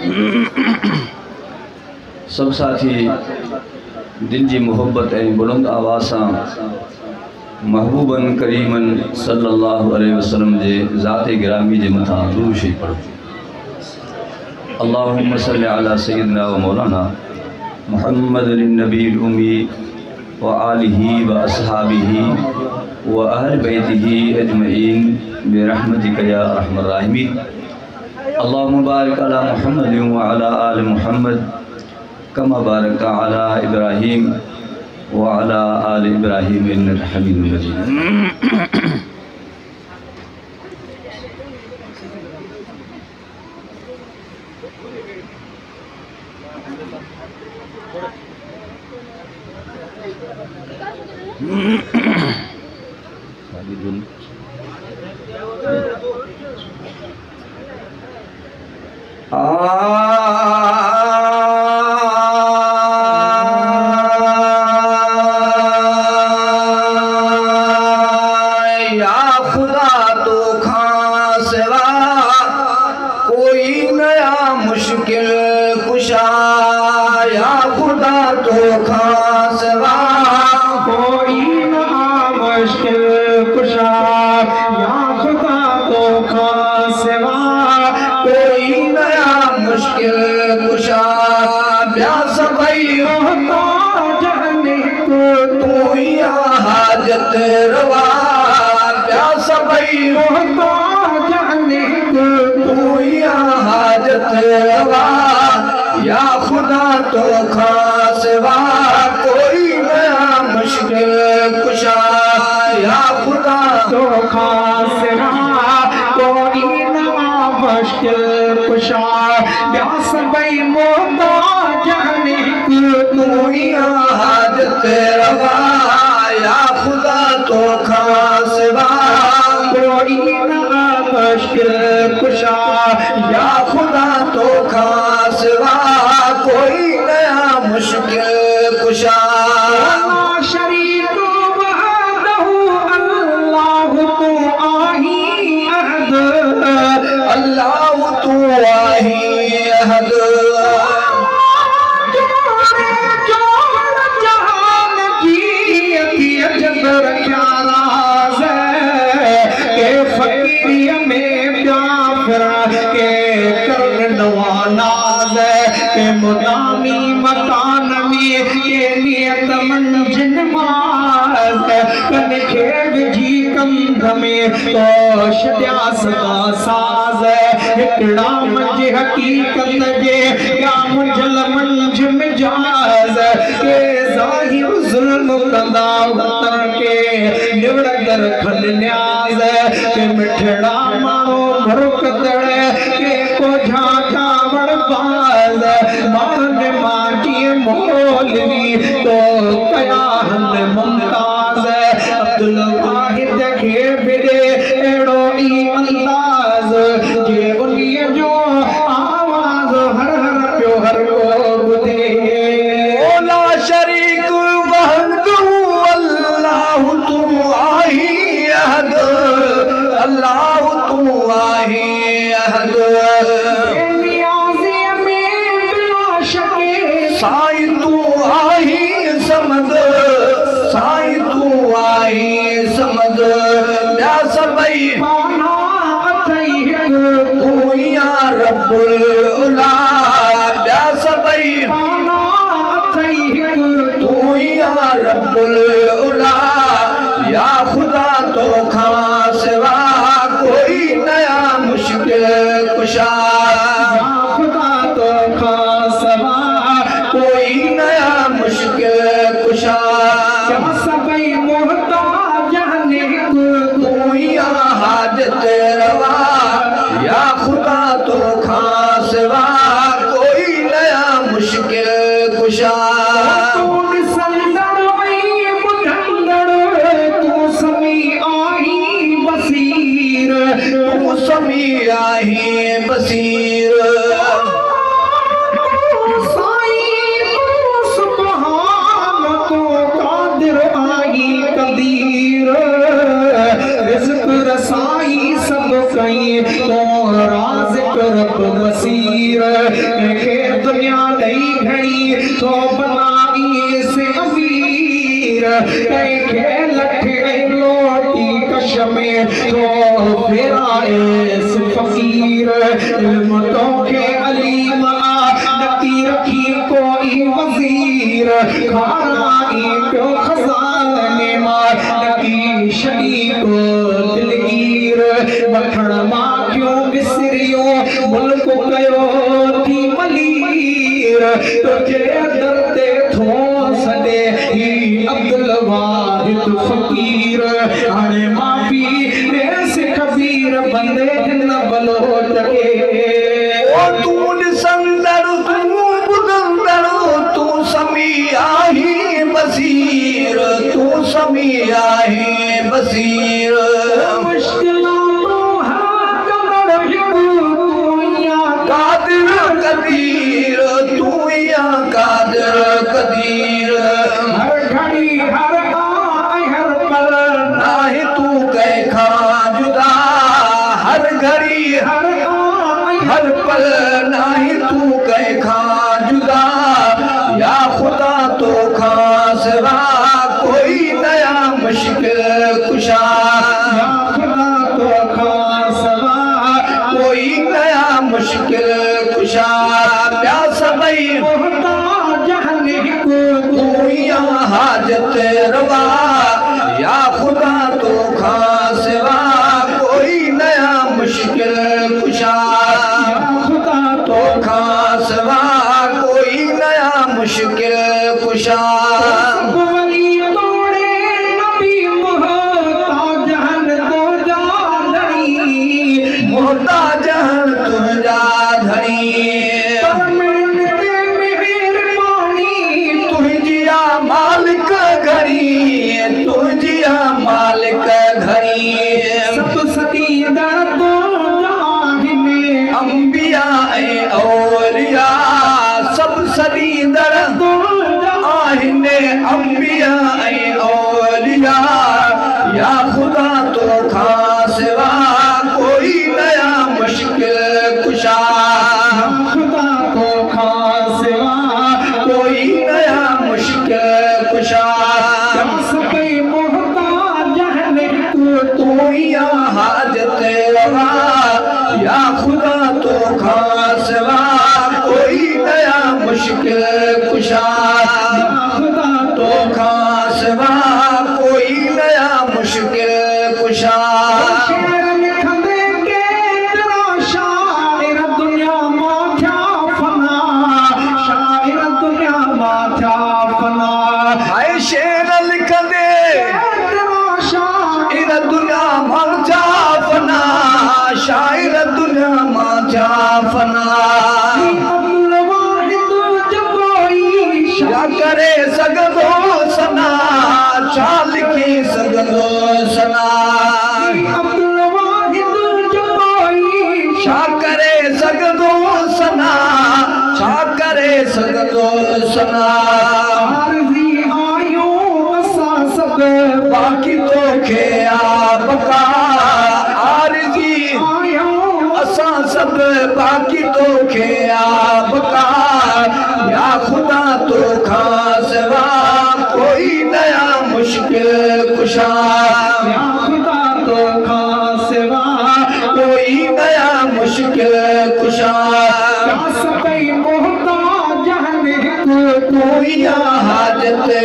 सब साथी दिल जी मोहब्बत ऐं बुलंद आवाज़ सां महबूबन करीमन सल्लल्लाहु अलैहि वसल्लम जे ज़ात गिरामी जे मथां दुरूद शरीफ़ पढ़ो। अल्लाहुम्मा सल्लि अला सय्यिदिना व मौलाना मुहम्मदिन नबील उम्मी व आलिही व अस्हाबिही व अहल बैतिही अजमईन बिरहमतिका या अरहमर राहिमीन। अल्लाहुम्मा बारिक अला मुहम्मद व अला आलि मुहम्मद कमा बारकता अला इब्राहीम व अला आलि इब्राहीम इन्नका हमीदुम मजीद। या खुदा तो खासवा कोई नया मुश्किल कुशा, या खुदा तो खासवा कोई नया मुश्किल कुशा, प्यास भाई मोता जाने तू ही हाजत रवा, या खुदा तो खासवा कोई नया मुश्किल कुशा, या खुदा तो खासवा कोई नया मुश्किल कुशा। शरीक वहदहु अल्लाह तू आही अहद, अल्लाह तू आही अहद, जहान की अजब रखा राज के फकीरिया में प्यार के करन नवानाज के मुदामी मकान में के नियत मंजिल माज कन खेब जी कंध में तो शद्यास का साज हिकड़ा मंज हकीकत जे क्या मंजिल मंज मिजाज के जाहिर जुल्म कंदा वतन के निवड़दर खल न्याज के मिठड़ा मानो भरकतड़ के को झांका बड़बाज मान माटी मौलवी तो कया हल मुमताज अब्दुल वाहिद के बिरे एड़ो ई अंदाज जे उन्हीं जो आवाज हर हर प्यो हर को बुधे। ओला शरीक वहदहु अल्लाह तू आही अहद, अल्लाह तू आही अहद, साई तू आही समद, साई तू आही समद, या सबई माना अथई तू या रब्बुल उला, या सबई माना अथई तू या रब्बुल उला, या खुदा तो खासवा कोई नया मुश्किल कुशा, या खुदा तो खासवा कोई नया मुश्किल कुशा, सबई मोहताज ने तू ही हाजत रवा, या खुदा तो खासवा कोई नया मुश्किल कुशा। तू समी आही बसीर, रिज़्क़ रसाई सब कई तो राज़िक़ रब बसीर के दुनिया नहीं घड़ी तो बनाई से अमीर के लठे लोटी कशमे तो फेरा से फकीर इल्म तो के अलीम नती रखी कोई वजीर खानाई प्यो खजाने मार नती शदी को दिलगीर वठण मां क्यों बिसरियो मुल्क कयो थी मलीर तुझे दर ते थो सदे ही अब्दुल वाहिद फकीर हाणे माफी देस कबीर बंदे न बलोच के ओ तू ॾिसंदड़ तू ॿुधंदड़ तू समी आही बसीर तू समी आही बसीर कदीर तू या कादिर कदीर हर घड़ी हर हर पल नाहे तू कंहिंखा जुदा हर घड़ी हर पल नाहे तू कंहिंखा जुदा या खुदा तोखां सिवा कोई नया मुश्किल कुशा या खुदा तोखां सिवा कोई नया मुश्किल कुशा प्या सभई मोहताज को तू या हाजत रवा या खुदा तोखां सिवा कोई नया मुश्किल कुशा खुदा तोखां सिवा कोई नया मुश्किल कुशा वली तोड़े नबी मोहताज तो जाधड़ी मोहताज तुंहिंजा धणी तुंहिंजिया मालिक घणी तुंहिंजिया मालिक घणी सब सती दर तो जाहिने अंबिया ऐं औलिया सब सदींदड़ आहिनि अंबिया ऐं औलिया या खुदा तोखां सिवा कोई नया मुश्किल कुशा खुदा तोखां सिवा कोई नया मुश्किल कुशा सभई मोहताज तू या हाजत रवा या खुदा तोखां सिवा कोई नया मुश्किल कुशा खुदा तोखां सिवा कोई नया मुश्किल कुशा शेर लिखंदे के तेरा शायर दुनिया मां क्या फना शायर दुनिया मां क्या फना हाय शेर लिखंदे तेरा शायर दुनिया मां जा फना शायर दुनिया मां जा फना अब्दुल वाहिद जबोई छा करे सघंदो सना छा लिखी सघंदो सना अब्दुल वाहिद जबोई छा करे सघंदो सना छा करे सघंदो सना आरज़ी आयो असां सब बाक़ी तोखे आ बका आरज़ी आयो असां सभु बाक़ी तोखे आ बका या खुदा तोखां सिवा कोई नया मुश्किल कुशा या खुदा तोखां सिवा कोई नया मुश्किल कुशा सभई मोहताज तू या हाजत